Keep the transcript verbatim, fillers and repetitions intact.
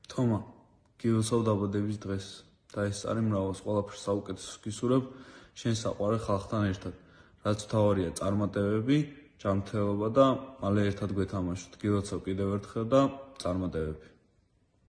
თომა, გილოცავ დაბადების დღეს და ეს წარი მრავალს ყველაფერს საუკეთესოს გისურვებ შენ საყვარელ ხალხთან ერთად. რაც მთავარია წარმატებები, ჯანმრთელობა და მალე ერთად გვეთამაშოთ. გილოცავ კიდევ ერთხელ და წარმატებები.